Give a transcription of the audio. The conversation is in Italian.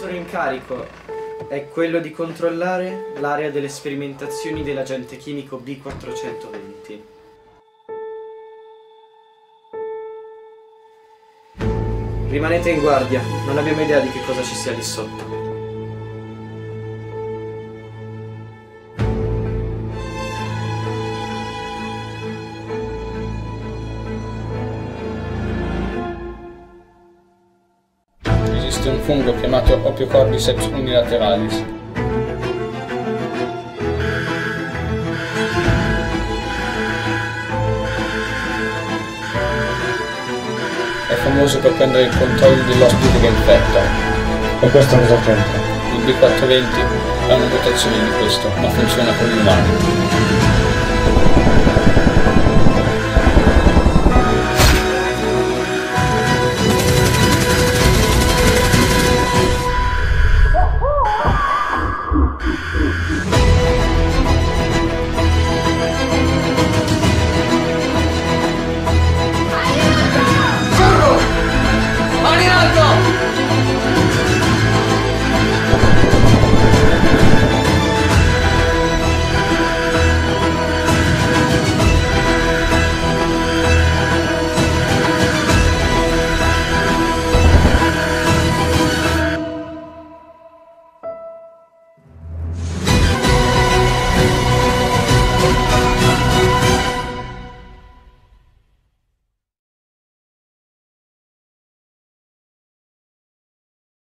nostro incarico è quello di controllare l'area delle sperimentazioni dell'agente chimico B420. Rimanete in guardia, non abbiamo idea di che cosa ci sia lì sotto. Esiste un fungo chiamato Cordyceps unilateralis. È famoso per prendere il controllo dell'ospite che infetta. E questo cosa c'entra? Il B420 ha una mutazione di questo, ma funziona con gli umani.